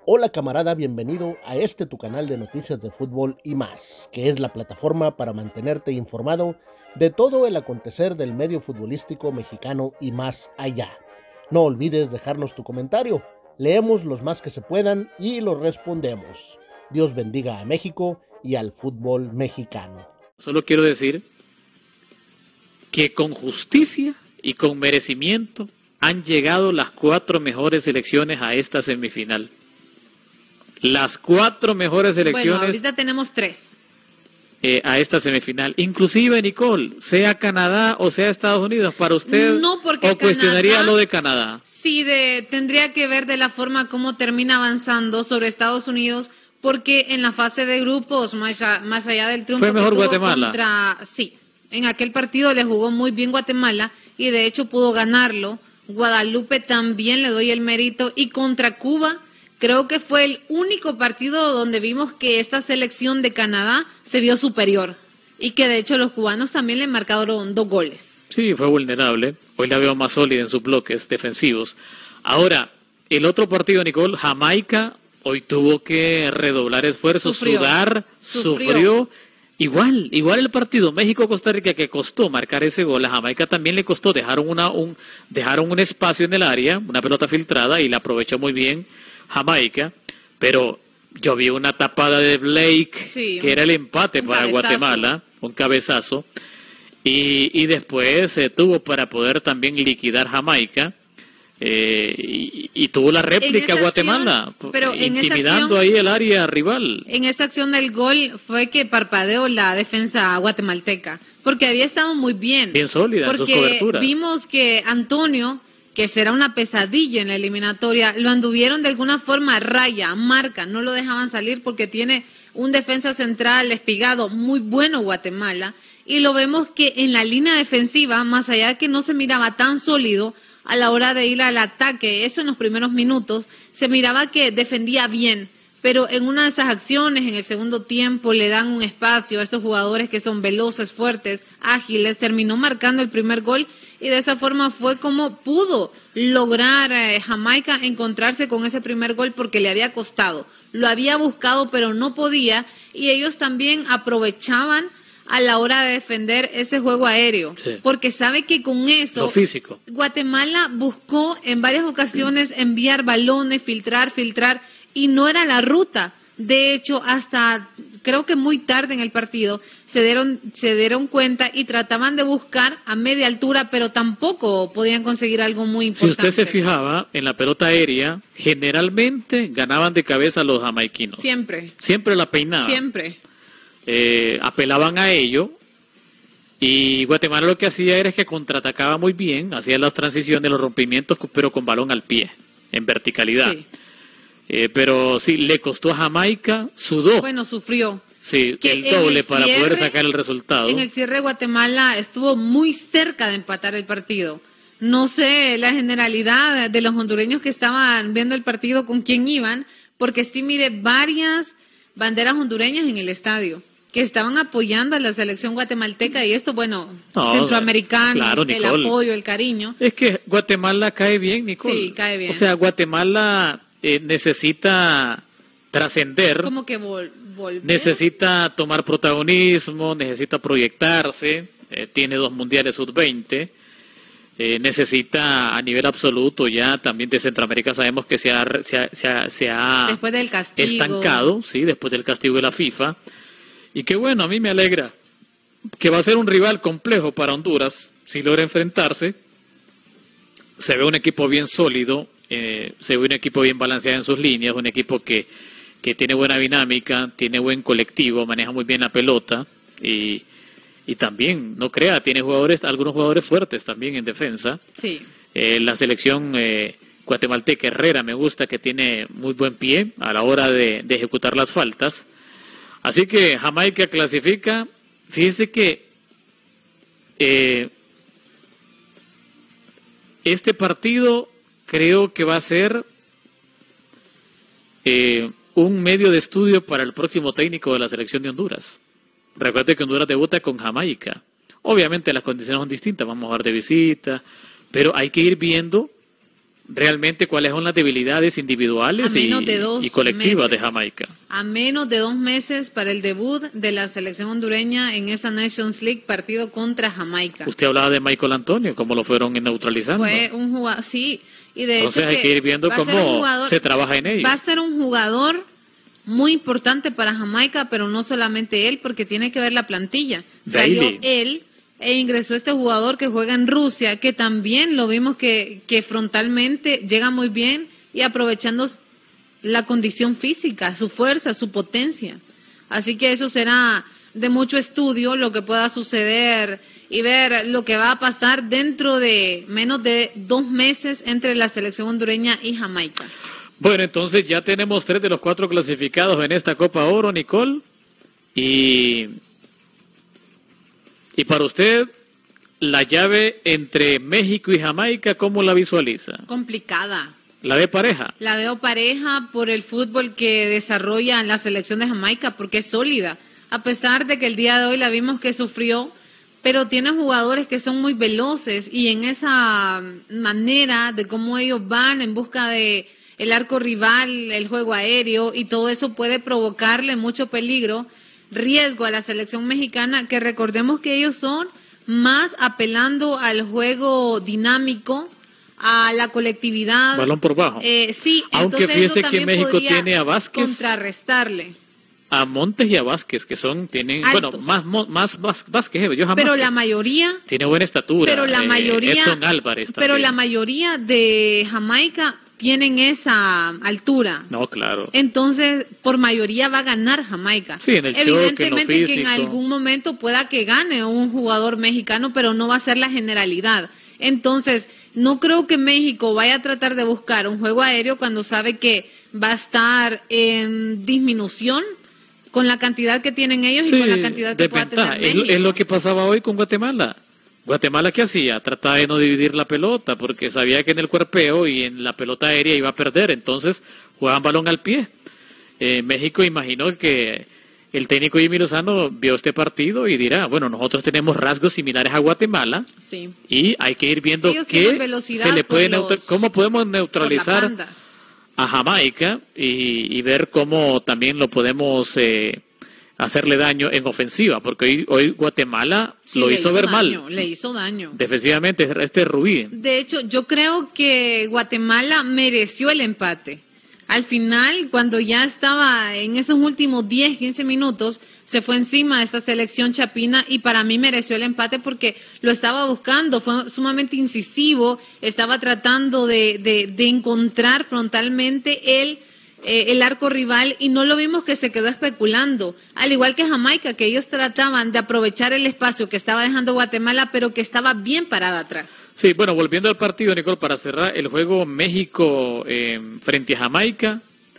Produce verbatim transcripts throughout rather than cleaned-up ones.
Hola camarada, bienvenido a este tu canal de noticias de fútbol y más, que es la plataforma para mantenerte informado de todo el acontecer del medio futbolístico mexicano y más allá. No olvides dejarnos tu comentario, leemos los más que se puedan y los respondemos. Dios bendiga a México y al fútbol mexicano. Solo quiero decir que con justicia y con merecimiento han llegado las cuatro mejores selecciones a esta semifinal. Las cuatro mejores selecciones. Bueno, ahorita tenemos tres. Eh, a esta semifinal. Inclusive, Nicole, sea Canadá o sea Estados Unidos, ¿para usted no, porque o cuestionaría Canadá, lo de Canadá? Sí, de, tendría que ver de la forma como termina avanzando sobre Estados Unidos, porque en la fase de grupos, más, a, más allá del triunfo fue mejor que tuvo Guatemala. Contra, sí, en aquel partido le jugó muy bien Guatemala y de hecho pudo ganarlo. Guadalupe también le doy el mérito, y contra Cuba creo que fue el único partido donde vimos que esta selección de Canadá se vio superior y que de hecho los cubanos también le marcaron dos goles. Sí, fue vulnerable. Hoy la veo más sólida en sus bloques defensivos. Ahora, el otro partido, Nicole, Jamaica, hoy tuvo que redoblar esfuerzos, Sufrió. sudar, Sufrió. sufrió. Igual, igual el partido México-Costa Rica, que costó marcar ese gol, a Jamaica también le costó, dejaron, una, un, dejaron un espacio en el área, una pelota filtrada, y la aprovechó muy bien Jamaica, pero yo vi una tapada de Blake, sí, que era el empate para cabezazo. Guatemala, un cabezazo, y, y después eh, tuvo para poder también liquidar Jamaica, eh, y, y tuvo la réplica Guatemala, acción, pero intimidando acción, ahí el área rival. En esa acción del gol fue que parpadeó la defensa guatemalteca, porque había estado muy bien. Bien sólida en sus coberturas. Porque vimos que Antonio, que será una pesadilla en la eliminatoria, lo anduvieron de alguna forma a raya, marca, no lo dejaban salir porque tiene un defensa central espigado muy bueno Guatemala, y lo vemos que en la línea defensiva, más allá de que no se miraba tan sólido a la hora de ir al ataque, eso en los primeros minutos, se miraba que defendía bien, pero en una de esas acciones, en el segundo tiempo, le dan un espacio a estos jugadores que son veloces, fuertes, ágiles, terminó marcando el primer gol, y de esa forma fue como pudo lograr eh, Jamaica encontrarse con ese primer gol, porque le había costado, lo había buscado pero no podía, y ellos también aprovechaban a la hora de defender ese juego aéreo, sí, porque sabe que con eso lo físico. Guatemala buscó en varias ocasiones enviar balones, filtrar, filtrar, y no era la ruta. De hecho, hasta creo que muy tarde en el partido se dieron, se dieron cuenta y trataban de buscar a media altura, pero tampoco podían conseguir algo muy importante. Si usted se fijaba en la pelota aérea, generalmente ganaban de cabeza los jamaiquinos. Siempre. Siempre la peinaban. Siempre. Eh, apelaban a ello, y Guatemala lo que hacía era que contraatacaba muy bien, hacía las transiciones, los rompimientos, pero con balón al pie, en verticalidad. Sí. Eh, pero sí, le costó a Jamaica, sudó. Bueno, sufrió. Sí, que el doble el para cierre, poder sacar el resultado. En el cierre Guatemala estuvo muy cerca de empatar el partido. No sé la generalidad de los hondureños que estaban viendo el partido con quién iban, porque sí mire varias banderas hondureñas en el estadio que estaban apoyando a la selección guatemalteca, y esto, bueno, no, centroamericanos, claro, el apoyo, el cariño. Es que Guatemala cae bien, Nicole. Sí, cae bien. O sea, Guatemala eh, necesita trascender, como que vol volver. Necesita tomar protagonismo, necesita proyectarse, eh, tiene dos mundiales sub veinte, eh, necesita a nivel absoluto ya también de Centroamérica, sabemos que se ha, se ha, se ha, se ha después del castigo. estancado, sí, después del castigo de la FIFA. Y qué bueno, a mí me alegra que va a ser un rival complejo para Honduras si logra enfrentarse. Se ve un equipo bien sólido, eh, se ve un equipo bien balanceado en sus líneas, un equipo que, que tiene buena dinámica, tiene buen colectivo, maneja muy bien la pelota, y, y también, no crea, tiene jugadores, algunos jugadores fuertes también en defensa. Sí. Eh, la selección eh, guatemalteca, Herrera, me gusta que tiene muy buen pie a la hora de, de ejecutar las faltas. Así que Jamaica clasifica. Fíjese que eh, este partido creo que va a ser eh, un medio de estudio para el próximo técnico de la selección de Honduras. Recuerde que Honduras debuta con realmente cuáles son las debilidades individuales y, y colectivas meses, de Jamaica. A menos de dos meses para el debut de la selección hondureña en esa Nations League, partido contra Jamaica. Usted hablaba de Michael Antonio, cómo lo fueron neutralizando. Fue un jugador, sí. Y de Entonces hecho hay que, que ir viendo cómo jugador, se trabaja en ello. Va a ser un jugador muy importante para Jamaica, pero no solamente él, porque tiene que ver la plantilla. Daily. Salió él e ingresó este jugador que juega en Rusia, que también lo vimos que, que frontalmente llega muy bien y aprovechando la condición física, su fuerza, su potencia. Así que eso será de mucho estudio lo que pueda suceder y ver lo que va a pasar dentro de menos de dos meses entre la selección hondureña y Jamaica. Bueno, entonces ya tenemos tres de los cuatro clasificados en esta Copa Oro, Nicole. Y, y para usted, la llave entre México y Jamaica, ¿cómo la visualiza? Complicada. ¿La ve pareja? La veo pareja por el fútbol que desarrolla la selección de Jamaica, porque es sólida. A pesar de que el día de hoy la vimos que sufrió, pero tiene jugadores que son muy veloces y en esa manera de cómo ellos van en busca de el arco rival, el juego aéreo y todo eso puede provocarle mucho peligro, riesgo a la selección mexicana, que recordemos que ellos son más apelando al juego dinámico, a la colectividad. Balón por bajo. Eh, sí, aunque fíjese que México tiene a Vázquez, contrarrestarle. A Montes y a Vázquez, que son, tienen, altos. Bueno, más, más Vázquez, yo jamás. Pero la mayoría. Tiene buena estatura. Pero la mayoría. Eh, Edson Álvarez también. Pero la mayoría de Jamaica tienen esa altura. No, claro. Entonces, por mayoría va a ganar Jamaica. Sí, en el Evidentemente choque, en lo que en algún momento pueda que gane un jugador mexicano, pero no va a ser la generalidad. Entonces, no creo que México vaya a tratar de buscar un juego aéreo cuando sabe que va a estar en disminución con la cantidad que tienen ellos sí, y con la cantidad que pueda tener México. Es, es lo que pasaba hoy con Guatemala. Guatemala, ¿qué hacía? Trataba de no dividir la pelota porque sabía que en el cuerpeo y en la pelota aérea iba a perder, entonces jugaban balón al pie. Eh, México imaginó que el técnico Jimmy Lozano vio este partido y dirá, bueno, nosotros tenemos rasgos similares a Guatemala sí. y hay que ir viendo qué se le puede los, cómo podemos neutralizar a Jamaica y, y ver cómo también lo podemos eh, hacerle daño en ofensiva, porque hoy, hoy Guatemala sí, lo hizo, hizo ver daño, mal. Le hizo daño. Defensivamente, este Rubí. De hecho, yo creo que Guatemala mereció el empate. Al final, cuando ya estaba en esos últimos diez, quince minutos, se fue encima de esta selección chapina y para mí mereció el empate porque lo estaba buscando, fue sumamente incisivo, estaba tratando de, de, de encontrar frontalmente el, eh, el arco rival y no lo vimos que se quedó especulando. Al igual que Jamaica, que ellos trataban de aprovechar el espacio que estaba dejando Guatemala, pero que estaba bien parada atrás. Sí, bueno, volviendo al partido, Nicole, para cerrar el juego México eh, frente a Jamaica,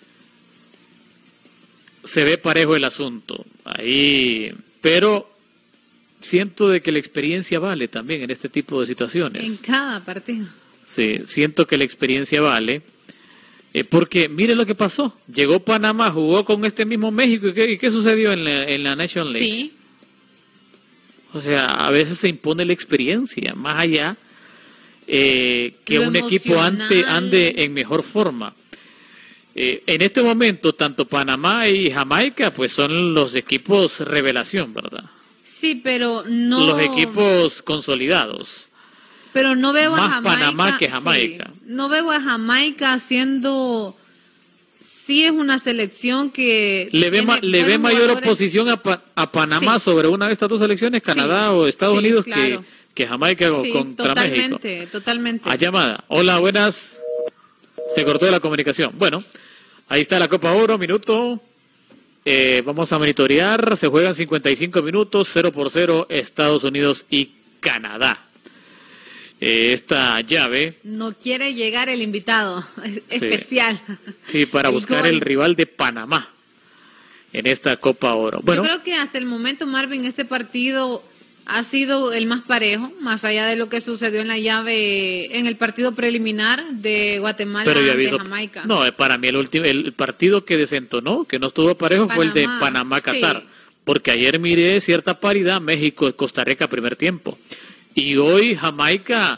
se ve parejo el asunto ahí, pero siento de que la experiencia vale también en este tipo de situaciones. En cada partido. Sí, siento que la experiencia vale, eh, porque mire lo que pasó, llegó Panamá, jugó con este mismo México, ¿y qué, y qué sucedió en la, en la National League? Sí. O sea, a veces se impone la experiencia, más allá eh, que lo un equipo ande, ande en mejor forma. Eh, en este momento, tanto Panamá y Jamaica, pues son los equipos revelación, ¿verdad? Sí, pero no... Los equipos consolidados. Pero no veo Más a Jamaica... Panamá que Jamaica. Sí, no veo a Jamaica haciendo... Sí es una selección que... ¿Le ve, ma, ¿le ve mayor jugadores? oposición a, pa, a Panamá sí. sobre una de estas dos selecciones, Canadá sí. o Estados sí, Unidos, claro. que, que Jamaica sí, contra totalmente, México? Totalmente, totalmente. A llamada. Hola, buenas... Se cortó la comunicación. Bueno, ahí está la Copa Oro, minuto. Eh, vamos a monitorear. Se juegan cincuenta y cinco minutos, cero por cero, Estados Unidos y Canadá. Eh, esta llave. No quiere llegar el invitado sí. especial. Sí, para el buscar gol. el rival de Panamá en esta Copa Oro. Bueno, yo creo que hasta el momento, Marvin, este partido ha sido el más parejo, más allá de lo que sucedió en la llave, en el partido preliminar de Guatemala pero ya ante visto, Jamaica. No, para mí el último, el partido que desentonó, que no estuvo parejo, Panamá, fue el de Panamá-Qatar. Sí. Porque ayer miré cierta paridad, México-Costa Rica primer tiempo. Y hoy Jamaica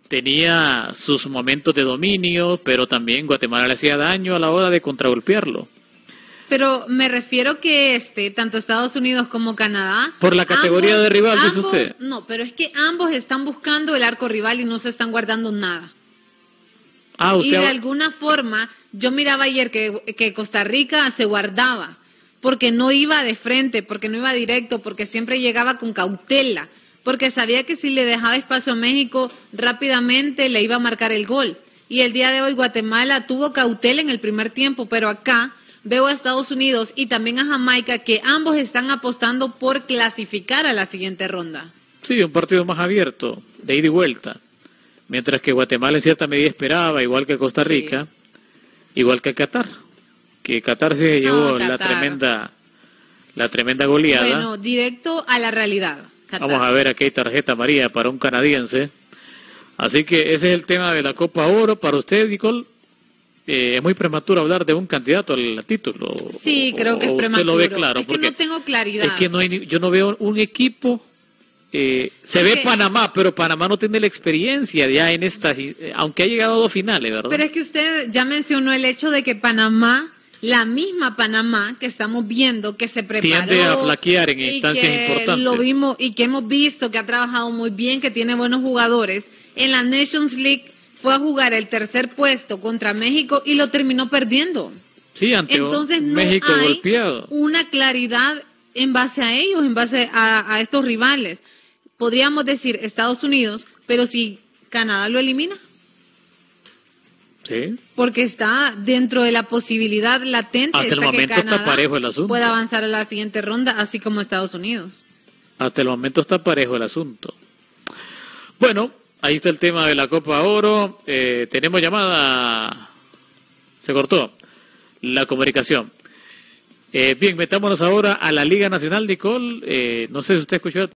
tenía sus momentos de dominio, pero también Guatemala le hacía daño a la hora de contragolpearlo. Pero me refiero que este, tanto Estados Unidos como Canadá... Por la categoría ambos, de rival, ambos, dice usted. No, pero es que ambos están buscando el arco rival y no se están guardando nada. Ah, usted... Y de alguna forma, yo miraba ayer que, que Costa Rica se guardaba, porque no iba de frente, porque no iba directo, porque siempre llegaba con cautela, porque sabía que si le dejaba espacio a México, rápidamente le iba a marcar el gol. Y el día de hoy Guatemala tuvo cautela en el primer tiempo, pero acá... Veo a Estados Unidos y también a Jamaica que ambos están apostando por clasificar a la siguiente ronda. Sí, un partido más abierto, de ida y vuelta. Mientras que Guatemala en cierta medida esperaba, igual que Costa Rica, sí. igual que Qatar. Que Qatar se llevó no, la tremenda la tremenda goleada. Bueno, directo a la realidad. Qatar. Vamos a ver, aquí hay tarjeta amarilla para un canadiense. Así que ese es el tema de la Copa Oro. Para usted, Nicole. Eh, es muy prematuro hablar de un candidato al título. Sí, creo que es prematuro. Usted lo ve claro. Es que no tengo claridad. Es que no hay, yo no veo un equipo. Eh, se ve Panamá, pero Panamá no tiene la experiencia ya en esta, aunque ha llegado a dos finales, ¿verdad? Pero es que usted ya mencionó el hecho de que Panamá, la misma Panamá que estamos viendo, que se preparó, tiende a flaquear en instancias que importantes. Lo vimos y que hemos visto que ha trabajado muy bien, que tiene buenos jugadores. En la Nations League fue a jugar el tercer puesto contra México y lo terminó perdiendo. Sí, ante Entonces no México hay golpeado. Una claridad en base a ellos, en base a, a estos rivales. Podríamos decir Estados Unidos, pero si Canadá lo elimina. Sí. Porque está dentro de la posibilidad latente hasta el hasta momento que Canadá está parejo el asunto. pueda avanzar a la siguiente ronda, así como Estados Unidos. Hasta el momento está parejo el asunto. Bueno, ahí está el tema de la Copa Oro. Eh, tenemos llamada. Se cortó la comunicación. Eh, bien, metámonos ahora a la Liga Nacional, Nicole. Eh, no sé si usted escuchó.